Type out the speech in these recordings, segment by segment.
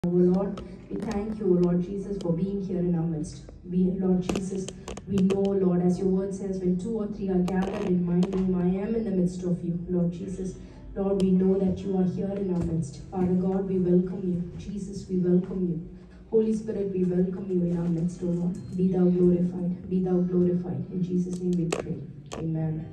Lord, we thank you, Lord Jesus, for being here in our midst. Lord Jesus, we know, Lord, as your word says, when two or three are gathered in my name, I am in the midst of you, Lord Jesus. Lord, we know that you are here in our midst. Father God, we welcome you. Jesus, we welcome you. Holy Spirit, we welcome you in our midst, O Lord. Be thou glorified. Be thou glorified. In Jesus' name we pray. Amen.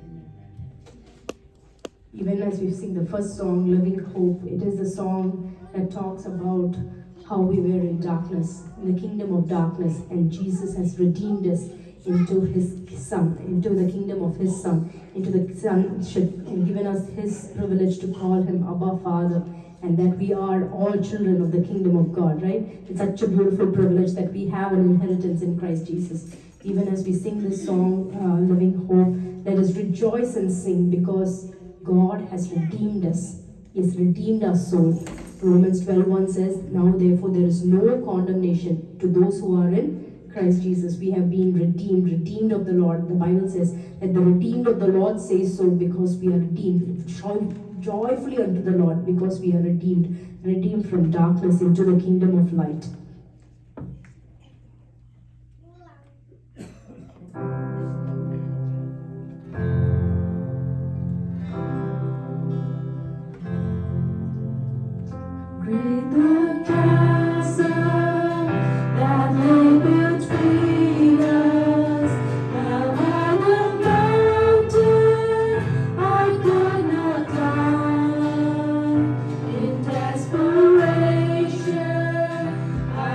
Even as we sing the first song, Living Hope, it is the song that talks about how we were in darkness, in the kingdom of darkness, and Jesus has redeemed us into his Son, into the kingdom of his Son, into the sonship, and given us his privilege to call him Abba Father, and that we are all children of the kingdom of God, right? It's such a beautiful privilege that we have an inheritance in Christ Jesus. Even as we sing this song, Living Hope, let us rejoice and sing because God has redeemed us. He has redeemed our soul. Romans 12:1 says, now therefore there is no condemnation to those who are in Christ Jesus. We have been redeemed of the Lord. The Bible says that the redeemed of the Lord say so because we are redeemed. Shout joyfully unto the Lord because we are redeemed from darkness into the kingdom of light. Great the castle that lay between us, how high the mountain I could not climb. In desperation,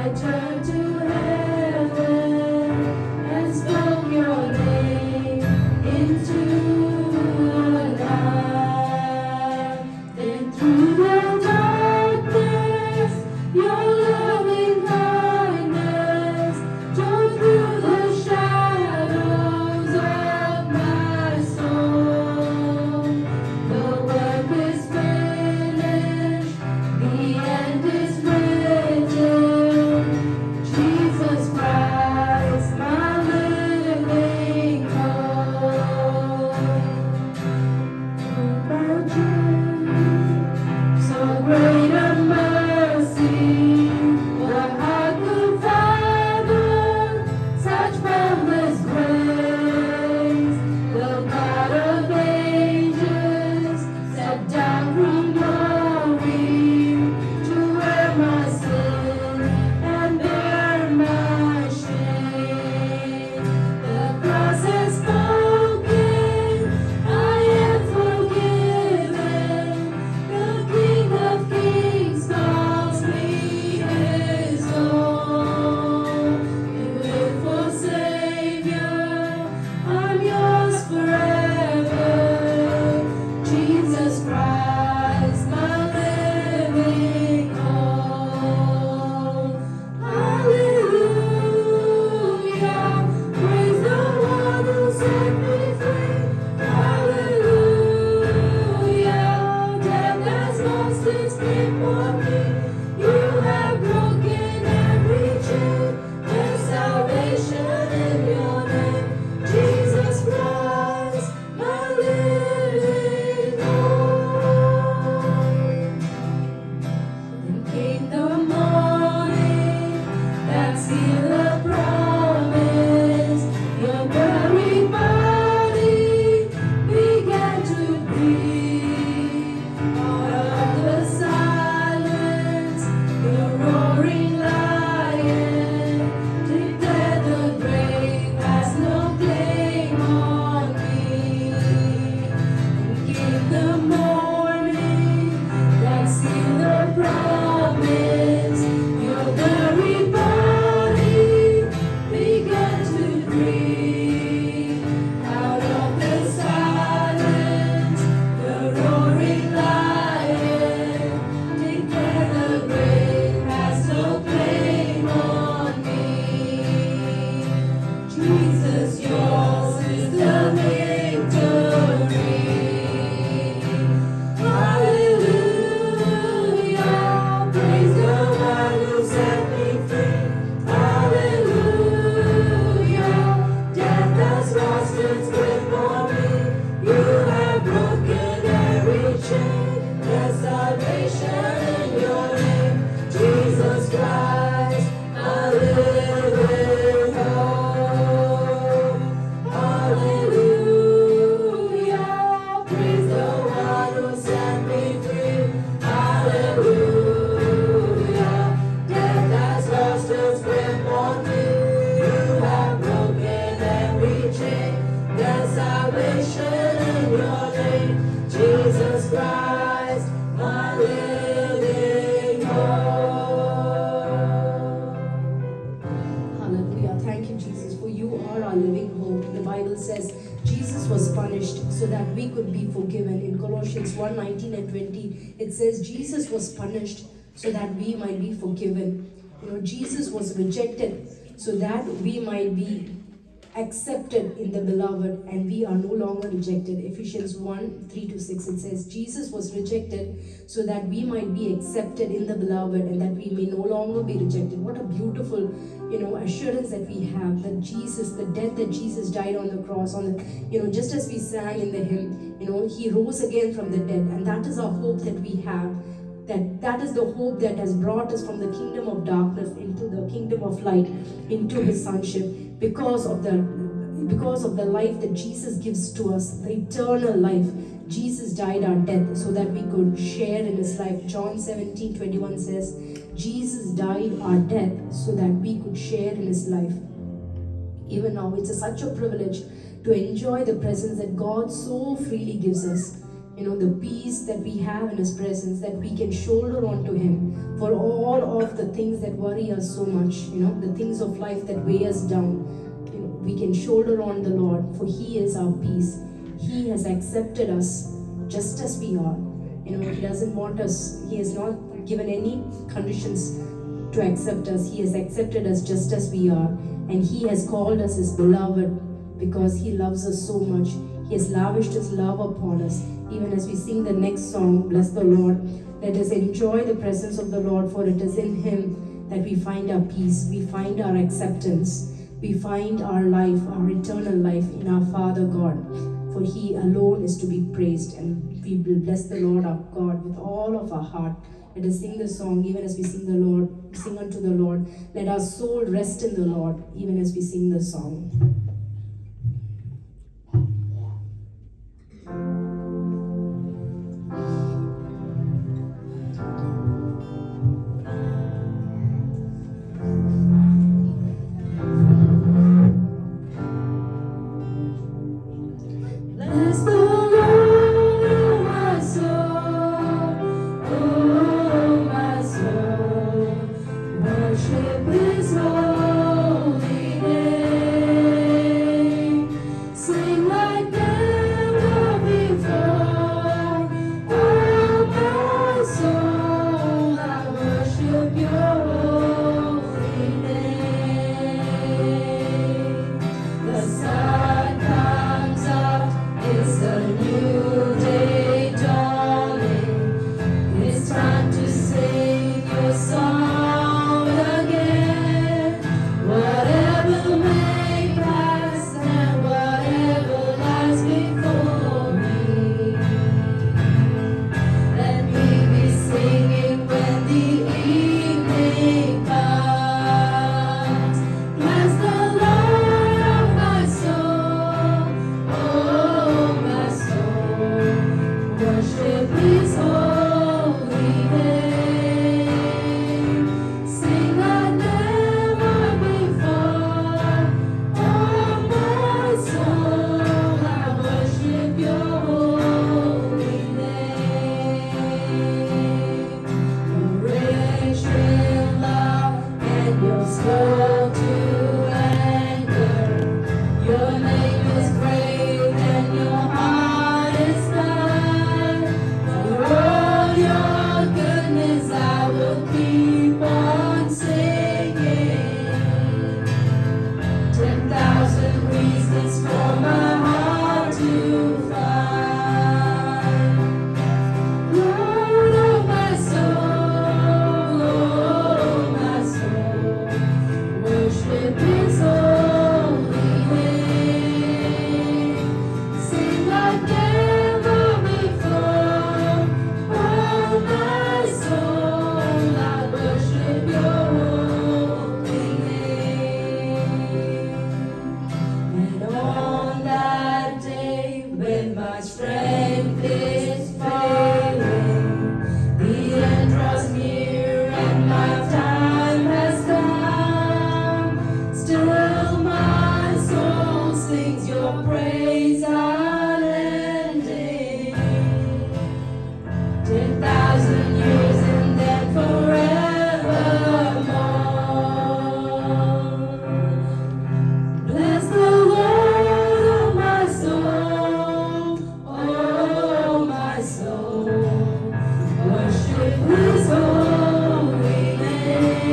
so that we could be forgiven. In Colossians 1:19 and 20, it says Jesus was punished so that we might be forgiven. Jesus was rejected so that we might be accepted in the beloved, and we are no longer rejected. Ephesians 1:3-6, it says Jesus was rejected so that we might be accepted in the beloved, and that we may no longer be rejected. What a beautiful assurance that we have, that Jesus, the death that Jesus died on the cross, just as we sang in the hymn, he rose again from the dead, and that is our hope that we have. That is the hope that has brought us from the kingdom of darkness into the kingdom of light, into his sonship, because of the life that Jesus gives to us, the eternal life. Jesus died our death so that we could share in his life. John 17:21 says, Jesus died our death so that we could share in his life. Even now, it's such a privilege to enjoy the presence that God so freely gives us. The peace that we have in his presence, that we can shoulder on to him for all of the things that worry us so much, the things of life that weigh us down. We can shoulder on the Lord, for he is our peace. He has accepted us just as we are. He doesn't want us, he has not given any conditions to accept us. He has accepted us just as we are, and he has called us his beloved because he loves us so much. He has lavished his love upon us. Even as we sing the next song, Bless the Lord, let us enjoy the presence of the Lord, for it is in him that we find our peace, we find our acceptance, we find our life, our eternal life in our Father God. For he alone is to be praised, and we will bless the Lord our God with all of our heart. Let us sing the song, even as we sing unto the Lord. Let our soul rest in the Lord, even as we sing the song.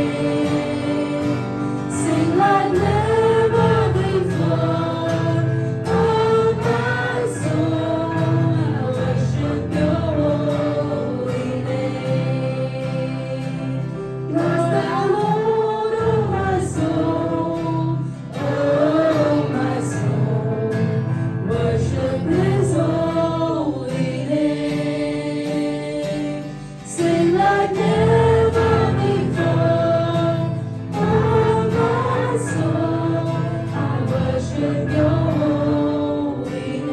Sing like never before. Oh, my soul, I worship your holy name. Bless the Lord, oh my soul. Oh, my soul, worship His holy name. Sing like never before. Oh, my soul, I worship your holy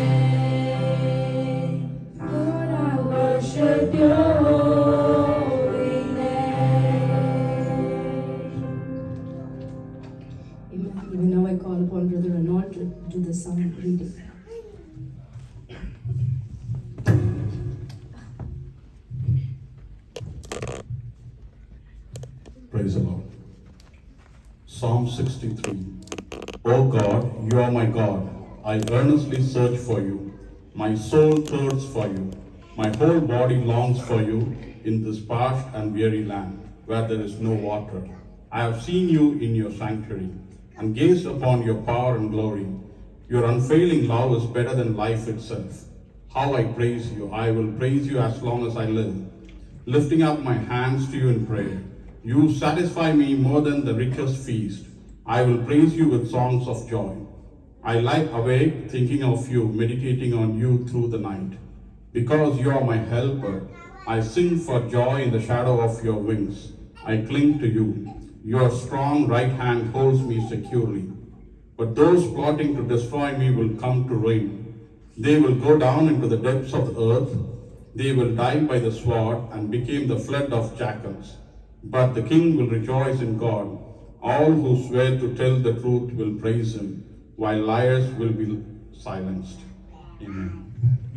name. Lord, I worship your holy name. Amen. Even now I call upon Brother Arnold to do the psalm reading. Praise the Lord. Psalm 63. O God, you are my God. I earnestly search for you. My soul thirsts for you. My whole body longs for you in this parched and weary land, where there is no water. I have seen you in your sanctuary, and gazed upon your power and glory. Your unfailing love is better than life itself. How I praise you. I will praise you as long as I live, lifting up my hands to you in prayer. You satisfy me more than the richest feast. I will praise you with songs of joy. I lie awake thinking of you, meditating on you through the night. Because you are my helper, I sing for joy in the shadow of your wings. I cling to you. Your strong right hand holds me securely. But those plotting to destroy me will come to ruin. They will go down into the depths of the earth. They will die by the sword and become the flood of jackals. But the king will rejoice in God. All who swear to tell the truth will praise him, while liars will be silenced. Amen.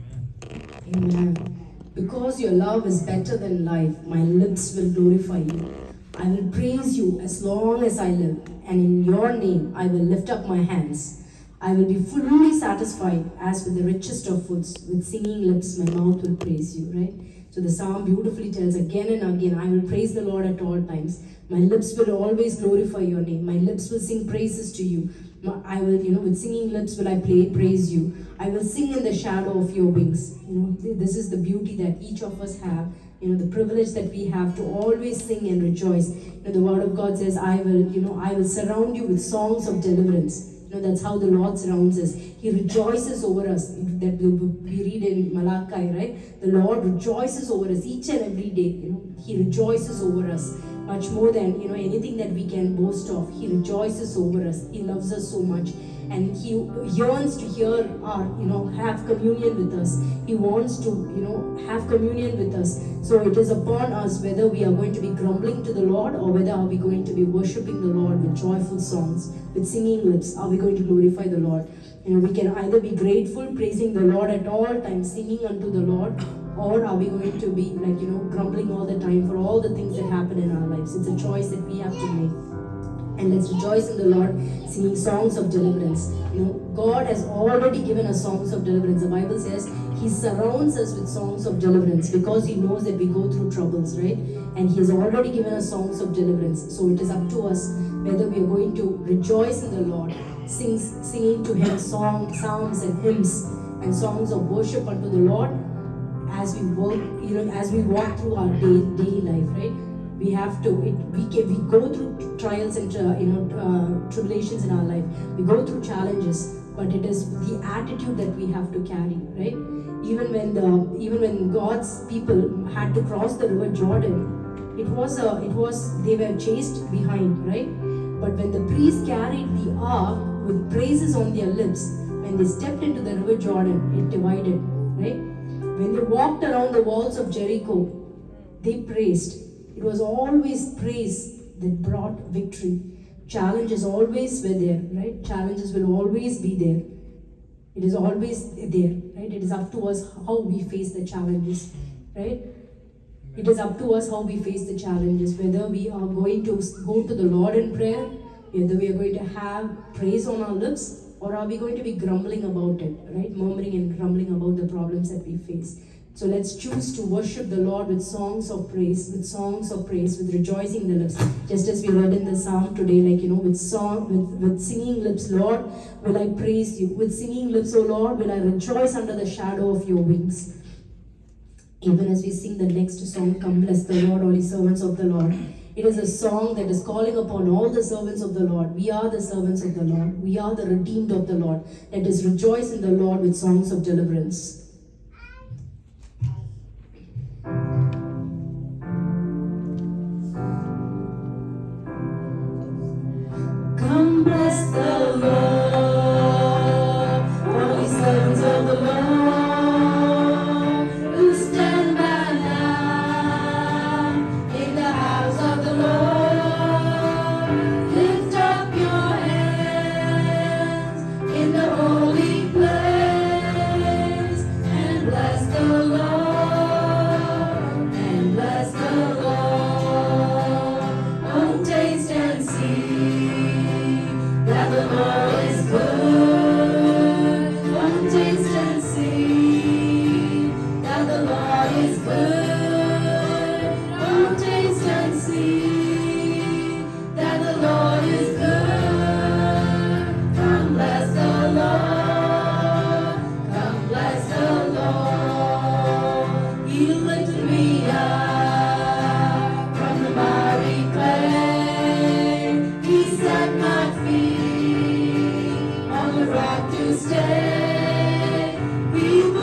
Amen. Because your love is better than life, my lips will glorify you. I will praise you as long as I live, and in your name I will lift up my hands. I will be fully satisfied as with the richest of foods. With singing lips, my mouth will praise you, right? So the psalm beautifully tells again and again, I will praise the Lord at all times. My lips will always glorify your name. My lips will sing praises to you. I will, with singing lips will I praise you. I will sing in the shadow of your wings. This is the beauty that each of us have. The privilege that we have to always sing and rejoice. The word of God says, I will surround you with songs of deliverance. That's how the Lord surrounds us. He rejoices over us. That we read in Malachi, right? The Lord rejoices over us each and every day. He rejoices over us much more than anything that we can boast of. He rejoices over us. He loves us so much, and He yearns to hear our have communion with us. He wants to have communion with us. So it is upon us whether we are going to be grumbling to the Lord, or whether are we going to be worshiping the Lord with joyful songs, with singing lips. Are we going to glorify the Lord? We can either be grateful, praising the Lord at all times, singing unto the Lord, or are we going to be grumbling all the time for all the things that happen in our lives? It's a choice that we have to make. And let's rejoice in the Lord, singing songs of deliverance. God has already given us songs of deliverance. The Bible says He surrounds us with songs of deliverance because He knows that we go through troubles, right? And He has already given us songs of deliverance. So it is up to us whether we are going to rejoice in the Lord, singing to Him psalms and hymns and songs of worship unto the Lord as we work, as we walk through our daily life, right? We have to. We go through trials and tribulations in our life. We go through challenges, but it is the attitude that we have to carry, right? Even when God's people had to cross the river Jordan, they were chased behind, right? But when the priests carried the ark with praises on their lips, when they stepped into the river Jordan, it divided, right? When they walked around the walls of Jericho, they praised. It was always praise that brought victory. Challenges always were there, right? Challenges will always be there. It is always there, right? It is up to us how we face the challenges, right? It is up to us how we face the challenges, whether we are going to go to the Lord in prayer, whether we are going to have praise on our lips, or are we going to be grumbling about it, right? Murmuring and grumbling about the problems that we face. So let's choose to worship the Lord with songs of praise, with rejoicing the lips. Just as we read in the psalm today, like, with singing lips, Lord, will I praise you. With singing lips, O Lord, will I rejoice under the shadow of your wings. Even as we sing the next song, Come Bless the Lord, all ye servants of the Lord. It is a song that is calling upon all the servants of the Lord. We are the servants of the Lord. We are the redeemed of the Lord. Let us rejoice in the Lord with songs of deliverance. Come bless the Lord, all ye servants of the Lord, who stand by now in the house of the Lord. Lift up your hands in the holy place and bless the Lord, and bless the Lord. Oh, taste and see that the Lord is good. Come taste and see that the Lord is good. Come taste and see that the Lord is good. Come bless the Lord. Come bless the Lord. He lifted me up from the miry clay. He set my feet on the rock to stay. He put a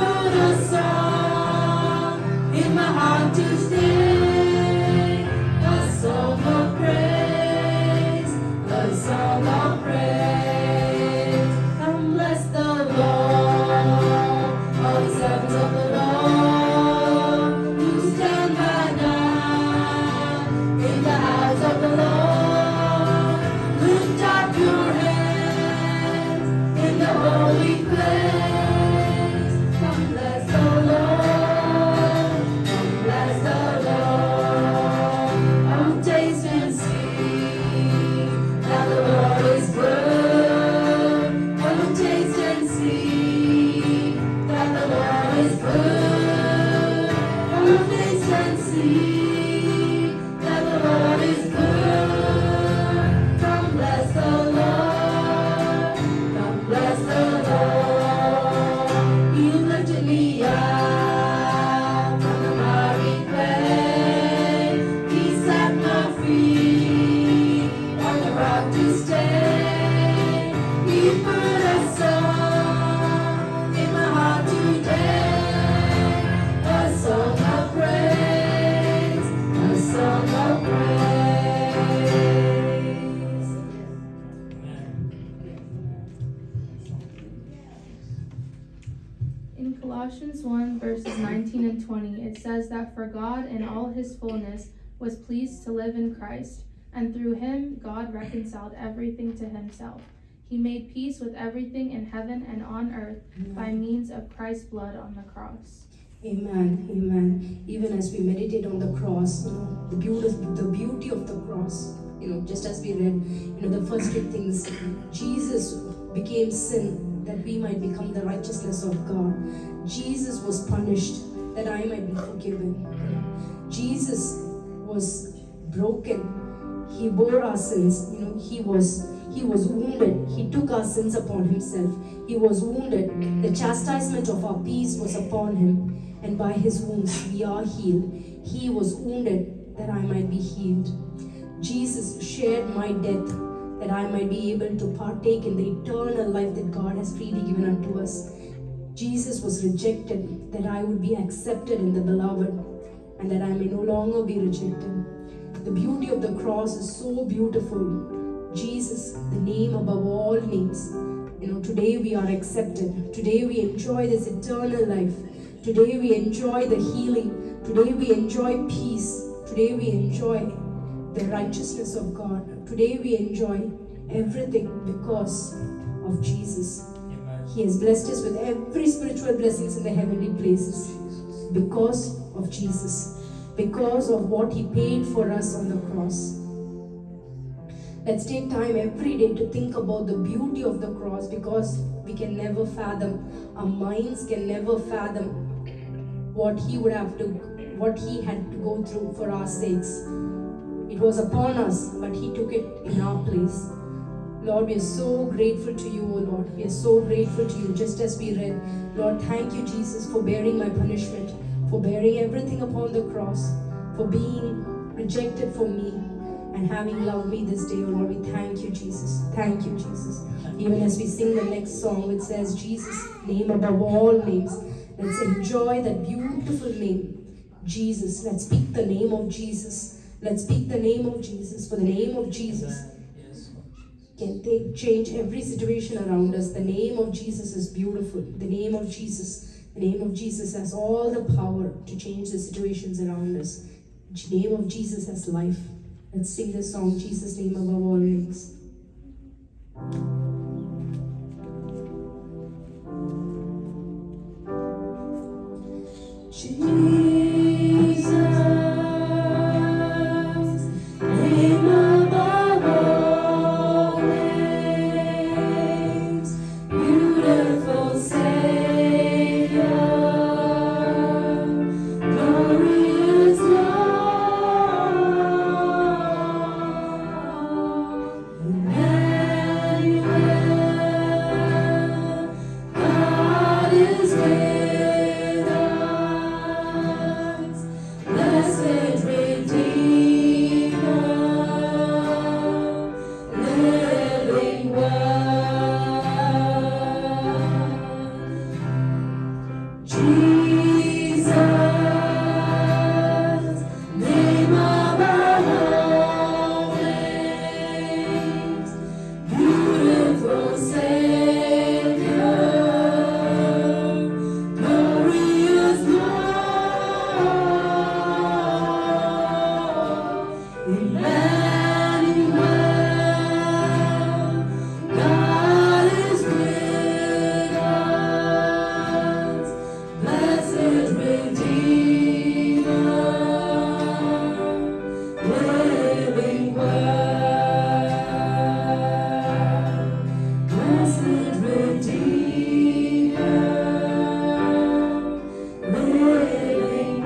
song in my heart to stay. A song of praise, a song of praise. Come bless the Lord, all ye servants of the Lord, who stand by now in the house of the Lord. Lift up your hands in the holy place. Come bless the Lord. Come bless the Lord. Oh, taste and see that the Lord is good. Oh, taste and see that the Lord is good. Oh, taste and see that the Lord is good. Come bless the Lord. Come bless the Lord. He lifted me up from the miry clay. He set my feet on the rock to stay. He put a song in my heart today. A song of praise, a song of praise. In Colossians 1, verses 19 and 20, it says that for God in all his fullness was pleased to live in Christ, and through him God reconciled everything to himself. He made peace with everything in heaven and on earth by means of Christ's blood on the cross. Amen, amen. Even as we meditate on the cross, the beauty of the cross, just as we read, the first two things, Jesus became sin that we might become the righteousness of God. Jesus was punished that I might be forgiven. Jesus was broken. He bore our sins. He was wounded. He took our sins upon himself. He was wounded. The chastisement of our peace was upon him, and by his wounds we are healed. He was wounded that I might be healed. Jesus shared my death that I might be able to partake in the eternal life that God has freely given unto us. Jesus was rejected that I would be accepted in the beloved, and that I may no longer be rejected. The beauty of the cross is so beautiful. Jesus, the name above all names. Today we are accepted. Today we enjoy this eternal life. Today we enjoy the healing. Today we enjoy peace. Today we enjoy the righteousness of God. Today we enjoy everything because of Jesus. He has blessed us with every spiritual blessings in the heavenly places because of Jesus, because of what he paid for us on the cross. Let's take time every day to think about the beauty of the cross, because we can never fathom, our minds can never fathom what he had to go through for our sakes. It was upon us, but he took it in our place. Lord, we are so grateful to you, O Lord. We are so grateful to you, just as we read. Lord, thank you, Jesus, for bearing my punishment, for bearing everything upon the cross, for being rejected for me, and having loved me this day, O Lord. We thank you, Jesus. Thank you, Jesus. Even as we sing the next song, which says, Jesus, name above all names. Let's enjoy that beautiful name, Jesus. Let's speak the name of Jesus. Let's speak the name of Jesus. For the name of Jesus can change every situation around us. The name of Jesus is beautiful. The name of Jesus has all the power to change the situations around us. The name of Jesus has life. Let's sing this song, Jesus' name above all names. Jesus, name above all names, beautiful Savior, glorious Lord, Emmanuel, God is with us, blessed Redeemer, living Word. Jesus, name above all names, beautiful Savior, glorious Lord, Emmanuel, God is with us, blessed Redeemer, living Word, blessed Redeemer, living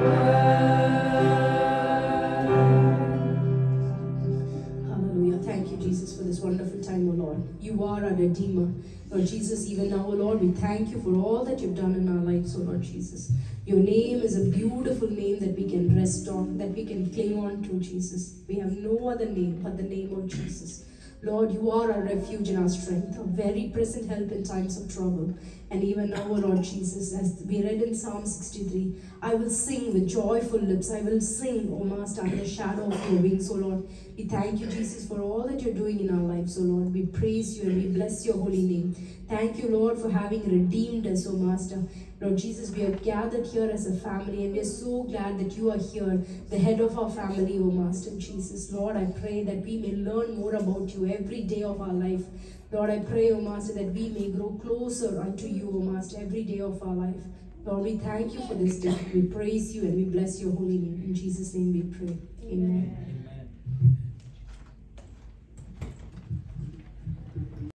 Word. Hallelujah. Thank you, Jesus, for this wonderful time, O Lord. You are our Redeemer. Lord Jesus, even now, O Lord, we thank you for all that you've done in our lives, O Lord Jesus. Your name is a beautiful name that we can rest on, that we can cling on to, Jesus. We have no other name but the name of Jesus. Lord, you are our refuge and our strength, a very present help in times of trouble. And even now, O Lord Jesus, as we read in Psalm 63, I will sing with joyful lips. I will sing, O Master, under the shadow of your wings, O Lord. We thank you, Jesus, for all that you're doing in our lives, O Lord. We praise you and we bless your holy name. Thank you, Lord, for having redeemed us, O Master. Lord Jesus, we are gathered here as a family, and we are so glad that you are here, the head of our family, O Master Jesus. Lord, I pray that we may learn more about you every day of our life. Lord, I pray, O Master, that we may grow closer unto you, O Master, every day of our life. Lord, we thank you for this day. We praise you and we bless your holy name. In Jesus' name we pray. Amen.